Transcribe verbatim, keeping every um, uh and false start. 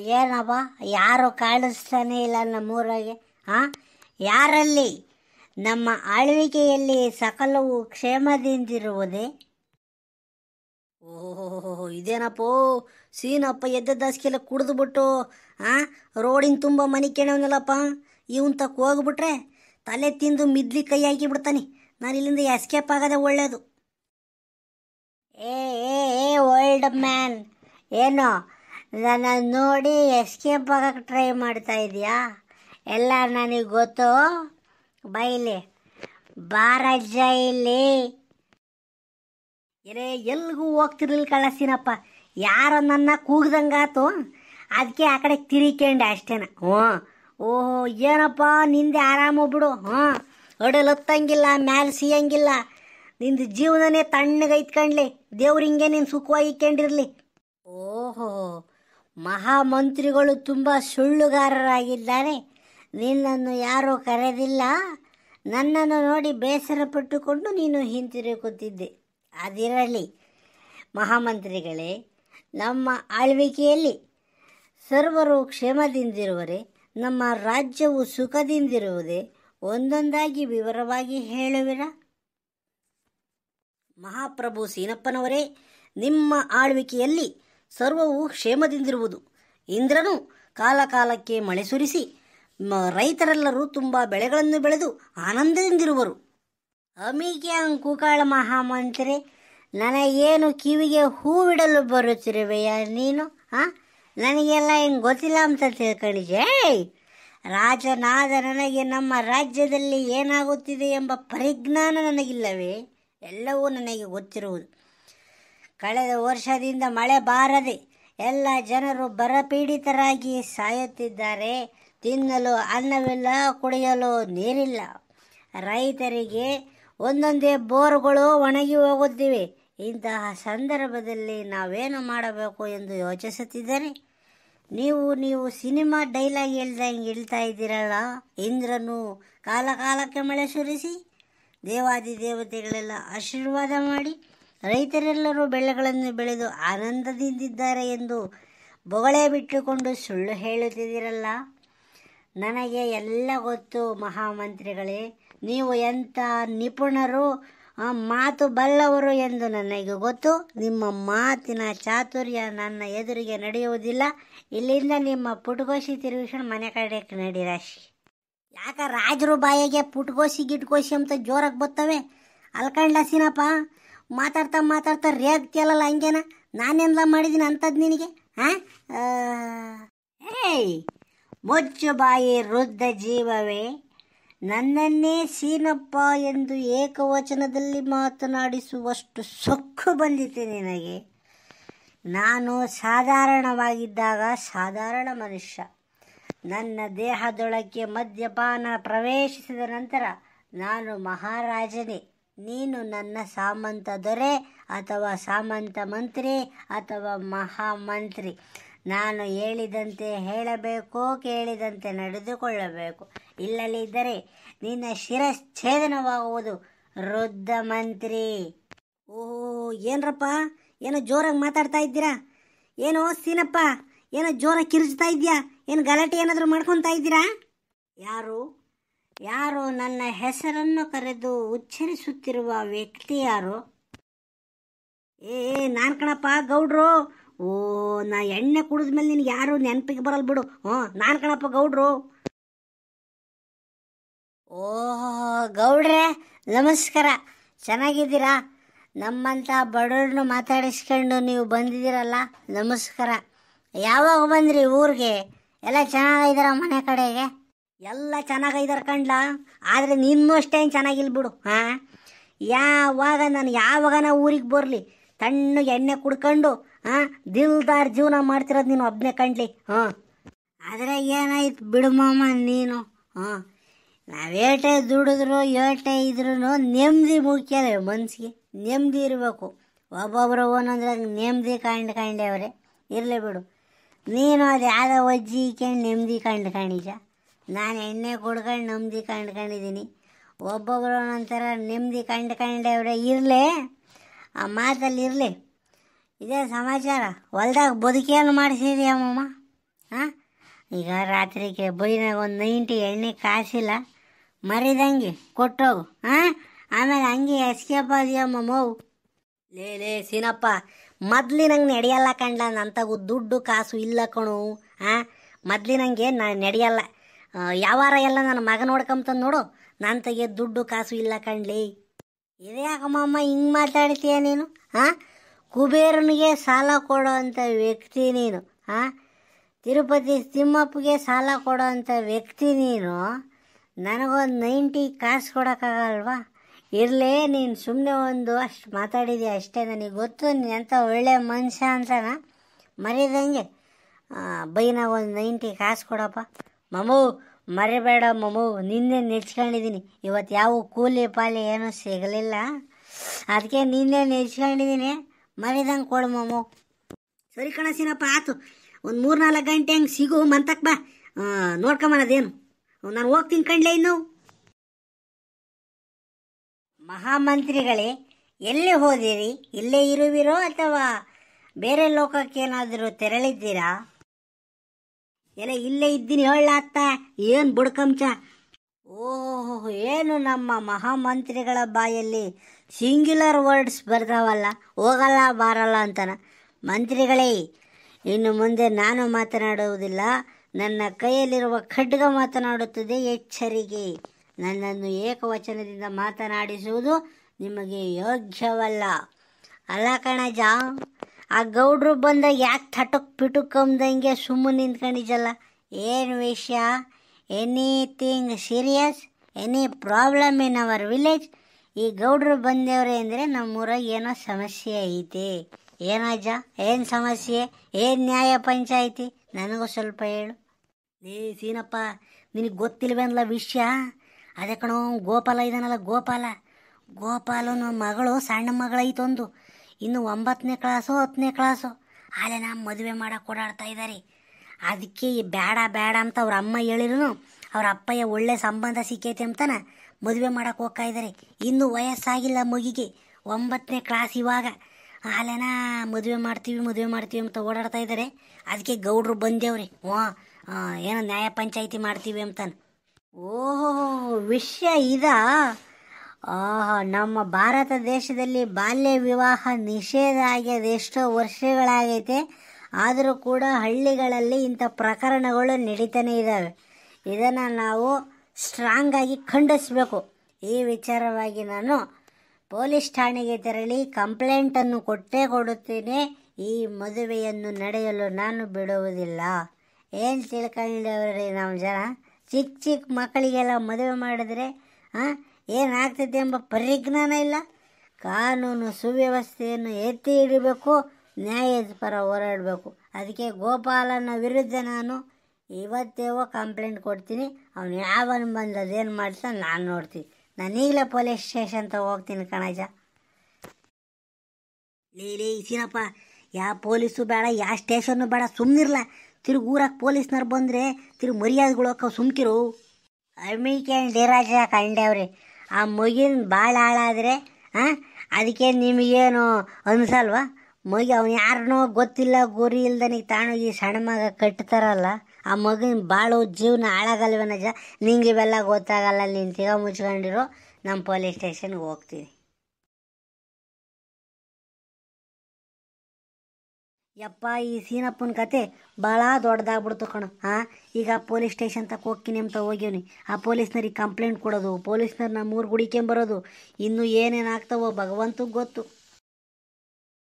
ಏನಪ್ಪ ಯಾರು ಕಾಣಿಸ್ತಾನೆ ಇಲ್ಲ ನಮ್ಮೂರಾಗೆ. ಹಾಂ, ಯಾರಲ್ಲಿ? ನಮ್ಮ ಆಳ್ವಿಕೆಯಲ್ಲಿ ಸಕಲವು ಕ್ಷೇಮದಿಂದಿರುವುದೇ? ಓಹೋ, ಇದೇನಪ್ಪೋ ಸೀನಪ್ಪ ಎದ್ದದಾಸ್ಕೆಲ್ಲ ಕುಡಿದ್ಬಿಟ್ಟು ಹಾಂ ರೋಡಿನ ತುಂಬ ಮನೆ ಕೆಣವನಲ್ಲಪ್ಪ. ಇವನ್ ತಕ್ಕ ಹೋಗ್ಬಿಟ್ರೆ ತಲೆ ತಿಂದು ಮಿದ್ಲಿ ಕೈ ಹಾಕಿ ಬಿಡ್ತಾನೆ. ನಾನು ಇಲ್ಲಿಂದ ಎಸ್ಕೇಪ್ ಆಗೋದೇ ಒಳ್ಳೆಯದು. ಏ ಏ ಏ ಓಲ್ಡ್ ಮ್ಯಾನ್, ಏನೋ ನನ್ನ ನೋಡಿ ಎಸ್ಕೇಪ್ ಆಗಕ್ಕೆ ಟ್ರೈ ಮಾಡ್ತಾ ಇದೆಯಾ? ಎಲ್ಲ ನನಗೆ ಗೊತ್ತು. ಬೈಲಿ ಬಾರಜ್ಜ ಇಲ್ಲಿ. ಏನೇ ಎಲ್ಗೂ ಹೋಗ್ತಿರ್ಲಿಲ್ಲ ಕಳಸಿನಪ್ಪ. ಯಾರೋ ನನ್ನ ಕೂಗ್ದಂಗಾತು, ಅದಕ್ಕೆ ಆ ಕಡೆ ತಿರಿಕೊಂಡೆ ಅಷ್ಟೇನ. ಹ್ಞೂ ಓಹೋ, ಏನಪ್ಪ ನಿಂದೆ ಆರಾಮ ಬಿಡು. ಹಾಂ, ಅಡಲ್ ಹತ್ತಂಗಿಲ್ಲ, ಮ್ಯಾಲೆ ಸಿಯಂಗಿಲ್ಲ. ನಿಂದು ಜೀವನನೇ ತಣ್ಣಗೈತ್ಕಂಡ್ಲಿ. ದೇವ್ರು ಹಿಂಗೆ ನೀನು ಸುಖವಾಗಿ ಇಕ್ಕೊಂಡಿರ್ಲಿ. ಓಹೋ, ಮಹಾಮಂತ್ರಿಗಳು ತುಂಬ ಸುಳ್ಳುಗಾರರಾಗಿದ್ದಾರೆ. ನಿನ್ನನ್ನು ಯಾರೂ ಕರೆದಿಲ್ಲ. ನನ್ನನ್ನು ನೋಡಿ ಬೇಸರ ಪಟ್ಟುಕೊಂಡು ನೀನು ಹಿಂತಿರುಗುತ್ತಿದ್ದೆ. ಅದಿರಲಿ ಮಹಾಮಂತ್ರಿಗಳೇ, ನಮ್ಮ ಆಳ್ವಿಕೆಯಲ್ಲಿ ಸರ್ವರು ಕ್ಷೇಮದಿಂದಿರುವರೆ, ನಮ್ಮ ರಾಜ್ಯವು ಸುಖದಿಂದಿರುವುದೇ? ಒಂದೊಂದಾಗಿ ವಿವರವಾಗಿ ಹೇಳುವಿರಾ? ಮಹಾಪ್ರಭು ಸೀನಪ್ಪನವರೇ, ನಿಮ್ಮ ಆಳ್ವಿಕೆಯಲ್ಲಿ ಸರ್ವವು ಕ್ಷೇಮದಿಂದಿರುವುದು. ಇಂದ್ರನು ಕಾಲ ಕಾಲಕ್ಕೆ ಮಳೆ ಸುರಿಸಿ ರೈತರೆಲ್ಲರೂ ತುಂಬ ಬೆಳೆಗಳನ್ನು ಬೆಳೆದು ಆನಂದದಿಂದಿರುವರು. ಅಮಿಗೆ ಅಂಕುಕಾಳ ಮಹಾಮಂತ್ರಿ, ನನಗೇನು ಕಿವಿಗೆ ಹೂವಿಡಲು ಬರುತ್ತಿರುವೆಯ ನೀನು? ಹಾಂ, ನನಗೆಲ್ಲ ಹಿಂಗೆ ಗೊತ್ತಿಲ್ಲ ಅಂತ ತಿಳ್ಕೊಂಡಿದ್ದೆ. ರಾಜನಾದ ನನಗೆ ನಮ್ಮ ರಾಜ್ಯದಲ್ಲಿ ಏನಾಗುತ್ತಿದೆ ಎಂಬ ಪರಿಜ್ಞಾನ ನನಗಿಲ್ಲವೇ? ಎಲ್ಲವೂ ನನಗೆ ಗೊತ್ತಿರುವುದು. ಕಳೆದ ವರ್ಷದಿಂದ ಮಳೆ ಬಾರದೆ ಎಲ್ಲ ಜನರು ಬರಪೀಡಿತರಾಗಿ ಸಾಯುತ್ತಿದ್ದಾರೆ. ತಿನ್ನಲು ಅನ್ನವಿಲ್ಲ, ಕುಡಿಯಲು ನೀರಿಲ್ಲ. ರೈತರಿಗೆ ಒಂದೊಂದೇ ಬೋರ್ಗಳು ಒಣಗಿ ಹೋಗುತ್ತಿವೆ. ಇಂತಹ ಸಂದರ್ಭದಲ್ಲಿ ನಾವೇನು ಮಾಡಬೇಕು ಎಂದು ಯೋಚಿಸುತ್ತಿದ್ದರೆ ನೀವು ನೀವು ಸಿನಿಮಾ ಡೈಲಾಗ್ ಹೇಳ್ದಂಗೆ ಹೇಳ್ತಾ ಇದ್ದೀರಲ್ಲ. ಇಂದ್ರನು ಕಾಲ ಕಾಲಕ್ಕೆ ಮಳೆ ಸುರಿಸಿ ದೇವಾದಿ ದೇವತೆಗಳೆಲ್ಲ ಆಶೀರ್ವಾದ ಮಾಡಿ ರೈತರೆಲ್ಲರೂ ಬೆಳೆಗಳನ್ನು ಬೆಳೆದು ಆನಂದದಿಂದಿದ್ದಾರೆ ಎಂದು ಬೊಗಳೆ ಬಿಟ್ಟುಕೊಂಡು ಸುಳ್ಳು ಹೇಳುತ್ತಿದ್ದೀರಲ್ಲ. ನನಗೆ ಎಲ್ಲ ಗೊತ್ತು ಮಹಾಮಂತ್ರಿಗಳೇ. ನೀವು ಎಂಥ ನಿಪುಣರು, ಮಾತು ಬಲ್ಲವರು ಎಂದು ನನಗೆ ಗೊತ್ತು. ನಿಮ್ಮ ಮಾತಿನ ಚಾತುರ್ಯ ನನ್ನ ಎದುರಿಗೆ ನಡೆಯುವುದಿಲ್ಲ. ಇಲ್ಲಿಂದ ನಿಮ್ಮ ಪುಟಗೋಸಿ ತಿರುಗಿಸ್ಕೊಂಡು ಮನೆ ಕಡೆಗೆ ನಡೀರಾಶಿ. ಯಾಕ ರಾಜರು ಬಾಯಿಗೆ ಪುಟ್ಕೋಸಿ ಗಿಟ್ಕೋಸಿ ಅಂತ ಜೋರಾಗಿ ಬರ್ತವೆ? ಅಲ್ಕಂಡ್ಲ ಸೀನಪ್ಪ, ಮಾತಾಡ್ತಾ ಮಾತಾಡ್ತಾ ರೇಗ್ತಿಯಲ್ಲ ಹಂಗೇನ? ನಾನೆಲ್ಲ ಮಾಡಿದ್ದೀನಿ ಅಂಥದ್ದು ನಿನಗೆ? ಹಾಂ, ಏಯ್ ಮುಚ್ಚು ಬಾಯಿ ವೃದ್ಧ ಜೀವವೇ. ನನ್ನನ್ನೇ ಸೀನಪ್ಪ ಎಂದು ಏಕವಚನದಲ್ಲಿ ಮಾತನಾಡಿಸುವಷ್ಟು ಸೊಕ್ಕು ಬಂದಿದೆ ನಿನಗೆ. ನಾನು ಸಾಧಾರಣವಾಗಿದ್ದಾಗ ಸಾಧಾರಣ ಮನುಷ್ಯ. ನನ್ನ ದೇಹದೊಳಕ್ಕೆ ಮದ್ಯಪಾನ ಪ್ರವೇಶಿಸಿದ ನಂತರ ನಾನು ಮಹಾರಾಜನೇ. ನೀನು ನನ್ನ ಸಾಮಂತ ದೊರೆ ಅಥವಾ ಸಾಮಂತ ಮಂತ್ರಿ ಅಥವಾ ಮಹಾಮಂತ್ರಿ. ನಾನು ಹೇಳಿದಂತೆ ಹೇಳಬೇಕು, ಕೇಳಿದಂತೆ ನಡೆದುಕೊಳ್ಳಬೇಕು. ಇಲ್ಲದಿದ್ದರೆ ನಿನ್ನ ಶಿರಚ್ಛೇದನವಾಗುವುದು ವೃದ್ಧ ಮಂತ್ರಿ. ಓಹೋ, ಏನರಪ್ಪ ಏನೋ ಜೋರಾಗಿ ಮಾತಾಡ್ತಾ ಇದ್ದೀರಾ? ಏನೋ ಸೀನಪ್ಪ, ಏನೋ ಜೋರಾಗಿ ಕಿರಿಚ್ತಾ ಇದೆಯಾ? ಏನು ಗಲಾಟೆ ಏನಾದರೂ ಮಾಡ್ಕೊತಾ ಇದ್ದೀರಾ? ಯಾರು ಯಾರು ನನ್ನ ಹೆಸರನ್ನು ಕರೆದು ಉಚ್ಚರಿಸುತ್ತಿರುವ ವ್ಯಕ್ತಿ ಯಾರು? ಏ ನಾನು ಕಣಪ್ಪ ಗೌಡ್ರು. ಓ, ನಾ ಎಣ್ಣೆ ಕುಡಿದ್ಮೇಲೆ ನಿನಗೆ ಯಾರು ನೆನಪಿಗೆ ಬರಲ್ಲ ಬಿಡು. ಹ್ಞೂ, ನಾನು ಕಣಪ್ಪ ಗೌಡ್ರು. ಓಹೋ ಗೌಡ್ರೆ, ನಮಸ್ಕಾರ. ಚೆನ್ನಾಗಿದ್ದೀರಾ? ನಮ್ಮಂಥ ಬಡವ್ರನ್ನ ಮಾತಾಡಿಸ್ಕೊಂಡು ನೀವು ಬಂದಿದ್ದೀರಲ್ಲ, ನಮಸ್ಕಾರ. ಯಾವಾಗ ಬಂದ್ರಿ ಊರಿಗೆ? ಎಲ್ಲ ಚೆನ್ನಾಗಿದ್ದಾರ ಮನೆ ಕಡೆಗೆ? ಎಲ್ಲ ಚೆನ್ನಾಗಿದ್ದಾರೆ ಕಂಡ್ಲ. ಆದರೆ ನಿನ್ನೂ ಅಷ್ಟೇನು ಚೆನ್ನಾಗಿಲ್ಲ ಬಿಡು. ಹಾಂ, ಯಾವಾಗ ನಾನು ಯಾವಾಗ ನಾ ಊರಿಗೆ ಬರಲಿ ತಣ್ಣಗೆ ಎಣ್ಣೆ ಕುಡ್ಕೊಂಡು ಹಾಂ ದಿಲ್ದಾರ್ ಜೀವನ ಮಾಡ್ತಿರೋದು ನೀನು ಒಬ್ಬನೇ ಕಂಡ್ಲಿ. ಹಾಂ, ಆದರೆ ಏನಾಯ್ತು ಬಿಡು ಮಾಮ ನೀನು. ಹಾಂ, ನಾವೇಟೆ ದುಡಿದ್ರು ಏಟೆ ಇದ್ರೂ ನೆಮ್ಮದಿ ಮುಖ್ಯ. ಮನ್ಸಿಗೆ ನೆಮ್ಮದಿ ಇರಬೇಕು. ಒಬ್ಬೊಬ್ಬರು ಒಂದೊಂದ್ರಾಗ ನೆಮ್ಮದಿ ಕಂಡು ಕಂಡವ್ರೆ. ಇರಲಿ ಬಿಡು. ನೀನು ಅದು ಯಾವುದೋ ಒಜ್ಜಿ ಇಕ್ಕೊಂಡು ನೆಮ್ಮದಿ ಕಂಡು ಕಂಡಿಜ. ನಾನು ಎಣ್ಣೆ ಕುಡ್ಕೊಂಡು ನೆಮ್ಮದಿ ಕಂಡ್ಕೊಂಡಿದ್ದೀನಿ. ಒಬ್ಬೊಬ್ಬರು ಒಂದೊಂಥರ ನೆಮ್ಮದಿ ಕಂಡು ಕಂಡವ್ರೆ. ಇರಲಿ, ಆ ಮಾತಲ್ಲಿ ಇರಲಿ. ಇದೇ ಸಮಾಚಾರ. ಹೊಲ್ದಾಗ ಬದುಕೇನು ಮಾಡಿಸಿದ್ಯಮ್ಮಮ್ಮ? ಹಾಂ ಈಗ ರಾತ್ರಿಗೆ ಬೈನಾಗ ಒಂದು ನೈಂಟಿ ಎಣ್ಣೆ ಕಾಸಿಲ್ಲ ಮರಿದಂಗೆ ಕೊಟ್ಟೋಗು ಹಾಂ ಆಮೇಲೆ ಹಂಗೆ ಎಸ್ಕೇಪ್ ಆದಿಯಮ್ಮ ಮೌ. ಲೇ ಲೇ ಸೀನಪ್ಪ, ಮೊದ್ಲಿನಂಗೆ ನಡೆಯಲ್ಲ ಕಂಡ್ಲ, ನಂತಾಗು ದುಡ್ಡು ಕಾಸು ಇಲ್ಲ ಕಣು. ಹಾಂ ಮೊದ್ಲಿನಂಗೆ ನಾನು ನಡೆಯಲ್ಲ. ಯಾವಾರ ಎಲ್ಲ ನನ್ನ ಮಗ ನೋಡ್ಕೊಂಬಂತ ನೋಡು, ನನ್ನ ತೆಗೆ ದುಡ್ಡು ಕಾಸು ಇಲ್ಲ ಕಣ್ಲಿ. ಇದ್ಯಾಕಮ್ಮ ಹಿಂಗೆ ಮಾತಾಡ್ತೀಯ ನೀನು? ಹಾಂ ಕುಬೇರನಿಗೆ ಸಾಲ ಕೊಡೋ ಅಂಥ ವ್ಯಕ್ತಿ ನೀನು. ಹಾಂ ತಿರುಪತಿ ತಿಮ್ಮಪ್ಪಗೆ ಸಾಲ ಕೊಡೋ ಅಂಥ ವ್ಯಕ್ತಿ ನೀನು. ನನಗೊಂದು ನೈಂಟಿ ಕಾಸು ಕೊಡೋಕ್ಕಾಗಲ್ವಾ? ಇರಲೇ, ನೀನು ಸುಮ್ಮನೆ ಒಂದು ಅಷ್ಟು ಮಾತಾಡಿದೀಯ ಅಷ್ಟೇ. ನನಗೆ ಗೊತ್ತು ನೀನು ಎಂಥ ಒಳ್ಳೆ ಮನುಷ್ಯ ಅಂತನ. ಮರಿದಂಗೆ ಬೈನಾಗ ಒಂದು ನೈಂಟಿ ಕಾಸು ಕೊಡಪ್ಪ ಮಮು. ಮರಿಬೇಡ ಮಮು, ನಿನ್ನೆ ನೆಚ್ಕೊಂಡಿದ್ದೀನಿ. ಇವತ್ತು ಯಾವ ಕೂಲಿ ಪಾಲಿ ಏನೂ ಸಿಗಲಿಲ್ಲ, ಅದಕ್ಕೆ ನಿನ್ನೆ ನೆಚ್ಕೊಂಡಿದ್ದೀನಿ. ಮರಿದಂಗೆ ಕೊಡು ಮಮು. ಸರಿ ಕಣಸಿನಪ್ಪ, ಆಯ್ತು. ಒಂದು ಮೂರು ನಾಲ್ಕು ಗಂಟೆ ಹಂಗೆ ಸಿಗು, ಮಂತಕ್ಕೆ ಬಾ, ನೋಡ್ಕೊಂಬನದೇನು. ನಾನು ಹೋಗ್ತೀನಿ ಕಣ್ಲೆ ಇನ್ನು. ಮಹಾಮಂತ್ರಿಗಳೇ, ಎಲ್ಲಿ ಹೋದಿರಿ? ಇಲ್ಲೇ ಇರುವಿರೋ ಅಥವಾ ಬೇರೆ ಲೋಕಕ್ಕೇನಾದರೂ ತೆರಳಿದ್ದೀರಾ? ಎಲ್ಲ ಇಲ್ಲೇ ಇದ್ದೀನಿ ಹೇಳತ್ತ. ಏನು ಬುಡ್ಕಂಚ? ಓಹೋ, ಏನು ನಮ್ಮ ಮಹಾಮಂತ್ರಿಗಳ ಬಾಯಲ್ಲಿ ಸಿಂಗ್ಯುಲರ್ ವರ್ಡ್ಸ್ ಬರ್ತಾವಲ್ಲ, ಹೋಗಲ್ಲ ಬಾರಲ್ಲ ಅಂತನ. ಮಂತ್ರಿಗಳೇ, ಇನ್ನು ಮುಂದೆ ನಾನು ಮಾತನಾಡುವುದಿಲ್ಲ. ನನ್ನ ಕೈಯಲ್ಲಿರುವ ಖಡ್ಗ ಮಾತನಾಡುತ್ತದೆ. ಎಚ್ಚರಿಕೆ, ನನ್ನನ್ನು ಏಕವಚನದಿಂದ ಮಾತನಾಡಿಸುವುದು ನಿಮಗೆ ಯೋಗ್ಯವಲ್ಲ. ಅಲ್ಲ ಕಣಜ, ಆ ಗೌಡ್ರು ಬಂದಾಗ ಯಾಕೆ ಥಟಕ್ ಪಿಟುಕಂದಂಗೆ ಸುಮ್ಮನೆ ನಿಂತ್ಕೊಂಡಿದ್ದಲ್ಲ? ಏನು ವಿಷಯ? Anything serious? Any problem in our village? ಈ ಗೌಡ್ರು ಬಂದೇವ್ರೆ ಅಂದರೆ ನಮ್ಮೂರಾಗ ಏನೋ ಸಮಸ್ಯೆ ಐತಿ. ಏನಜ್ಜ, ಏನು ಸಮಸ್ಯೆ? ಏನು ನ್ಯಾಯ ಪಂಚಾಯಿತಿ? ನನಗೂ ಸ್ವಲ್ಪ ಹೇಳು. ಏ ಸೀನಪ್ಪ, ನಿನಗೆ ಗೊತ್ತಿಲ್ವೇನಲ್ಲ ವಿಷಯ? ಅದೇ ಕಣೋ, ಗೋಪಾಲ ಇದಾನಲ್ಲ, ಗೋಪಾಲ ಗೋಪಾಲನ ಮಗಳು, ಸಣ್ಣ ಮಗಳೈತೊಂದು, ಇನ್ನು ಒಂಬತ್ತನೇ ಕ್ಲಾಸು ಹತ್ತನೇ ಕ್ಲಾಸು. ಆಲೆ ನಾ ಮದುವೆ ಮಾಡಕ್ಕೆ ಓಡಾಡ್ತಾ ಇದ್ದಾರೆ. ಅದಕ್ಕೆ ಬೇಡ ಬೇಡ ಅಂತ ಅವ್ರ ಅಮ್ಮ ಹೇಳಿದ್ರು. ಅವ್ರ ಅಪ್ಪಯ್ಯ ಒಳ್ಳೆ ಸಂಬಂಧ ಸಿಕ್ಕೈತೆ ಅಂತಾನೆ ಮದುವೆ ಮಾಡಕ್ಕೆ ಹೋಗ್ತಾ ಇದ್ದಾರೆ. ಇನ್ನೂ ವಯಸ್ಸಾಗಿಲ್ಲ ಮಗಿಗೆ, ಒಂಬತ್ತನೇ ಕ್ಲಾಸ್ ಇವಾಗ. ಆಲೆನಾ ಮದುವೆ ಮಾಡ್ತೀವಿ ಮದುವೆ ಮಾಡ್ತೀವಿ ಅಂತ ಓಡಾಡ್ತಾ ಇದ್ದಾರೆ. ಅದಕ್ಕೆ ಗೌಡ್ರು ಬಂದೇವ್ರಿ. ಹ್ಞೂ, ಏನೋ ನ್ಯಾಯ ಪಂಚಾಯಿತಿ ಮಾಡ್ತೀವಿ ಅಂತಾನೆ. ಓಹೋ, ವಿಷಯ ಇದಾ? ಆಹಾ, ನಮ್ಮ ಭಾರತ ದೇಶದಲ್ಲಿ ಬಾಲ್ಯ ವಿವಾಹ ನಿಷೇಧ ಆಗ್ಯದ ಎಷ್ಟೋ ವರ್ಷಗಳಾಗೈತೆ. ಆದರೂ ಕೂಡ ಹಳ್ಳಿಗಳಲ್ಲಿ ಇಂಥ ಪ್ರಕರಣಗಳು ನಡೀತಾನೆ ಇದ್ದಾವೆ. ಇದನ್ನು ನಾವು ಸ್ಟ್ರಾಂಗ್ ಆಗಿ ಖಂಡಿಸಬೇಕು. ಈ ವಿಚಾರವಾಗಿ ನಾನು ಪೊಲೀಸ್ ಠಾಣೆಗೆ ತೆರಳಿ ಕಂಪ್ಲೇಂಟನ್ನು ಕೊಟ್ಟೇ ಕೊಡುತ್ತೇನೆ. ಈ ಮದುವೆಯನ್ನು ನಡೆಯಲು ನಾನು ಬಿಡುವುದಿಲ್ಲ. ಏನು ತಿಳ್ಕೊಂಡವ್ರಿ ನಮ್ಮ ಜನ? ಚಿಕ್ಕ ಚಿಕ್ಕ ಮಕ್ಕಳಿಗೆಲ್ಲ ಮದುವೆ ಮಾಡಿದ್ರೆ ಹಾಂ ಏನಾಗ್ತೈತೆ ಎಂಬ ಪರಿಜ್ಞಾನ ಇಲ್ಲ. ಕಾನೂನು ಸುವ್ಯವಸ್ಥೆಯನ್ನು ಎತ್ತಿ ಹಿಡಿಬೇಕು, ನ್ಯಾಯದ ಪರ ಹೋರಾಡಬೇಕು. ಅದಕ್ಕೆ ಗೋಪಾಲನ ವಿರುದ್ಧ ನಾನು ಇವತ್ತೇವೋ ಕಂಪ್ಲೇಂಟ್ ಕೊಡ್ತೀನಿ. ಅವನು ಯಾವನು ಬಂದು ಅದೇನು ಮಾಡ್ತಾನೆ ನಾನು ನೋಡ್ತೀನಿ. ನಾನು ಈಗಲೇ ಪೊಲೀಸ್ ಸ್ಟೇಷನ್ ತಗ ಹೋಗ್ತೀನಿ ಕಣಜ. ಲೇ ಲೇ ಸೀನಪ್ಪ, ಯಾವ ಪೊಲೀಸು ಬೇಡ, ಯಾವ ಸ್ಟೇಷನ್ನು ಬೇಡ, ಸುಮ್ಮನಿರ್ಲ. ತಿರುಗಿ ಊರಾಗ ಪೊಲೀಸ್ನವ್ರು ಬಂದರೆ ತಿರುಗಿ ಮರ್ಯಾದೆಗಳು ಹಾಕೋ, ಸುಮ್ಕಿರು. ಅಮಿಕೆಂಡಿರಾಜ ಕಂಡೇವ್ರಿ. ಆ ಮಗಿನ ಭಾಳ ಹಾಳಾದರೆ ಹಾಂ ಅದಕ್ಕೆ ನಿಮಗೇನು ಅನ್ಸಲ್ವಾ? ಮಗಿ ಅವ್ನು ಯಾರನ್ನೋ ಗೊತ್ತಿಲ್ಲ ಗುರಿ ಇಲ್ದನಿಗೆ ತಾಣೋಗಿ ಸಣ್ಣ ಮಗ ಕಟ್ತಾರಲ್ಲ, ಆ ಮಗಿನ ಭಾಳ ಜೀವನ ಹಾಳಾಗಲ್ವೇನಜ? ನಿಂಗೆ ಇವೆಲ್ಲ ಗೊತ್ತಾಗಲ್ಲ. ನೀನು ತಿಗ ಮುಚ್ಕೊಂಡಿರೋ, ನಮ್ಮ ಪೊಲೀಸ್ ಸ್ಟೇಷನ್ಗೆ ಹೋಗ್ತೀನಿ. ಯಪ್ಪ, ಈ ಸೀನಪ್ಪನ ಕತೆ ಭಾಳ ದೊಡ್ಡದಾಗ್ಬಿಡ್ತು ಕಣ. ಹಾಂ ಈಗ ಪೊಲೀಸ್ ಸ್ಟೇಷನ್ ತಕ್ಕ ಹೋಗ್ತೀನಿ ಅಂತ ಹೋಗ್ಯವನಿ. ಆ ಪೊಲೀಸ್ನರಿಗೆ ಕಂಪ್ಲೇಂಟ್ ಕೊಡೋದು, ಪೊಲೀಸ್ನವ್ರು ನಮ್ಮ ಊರು ಗುಡಿಕೊಂಬರೋದು, ಇನ್ನೂ ಏನೇನು ಆಗ್ತಾವೋ ಭಗವಂತಗೆ ಗೊತ್ತು.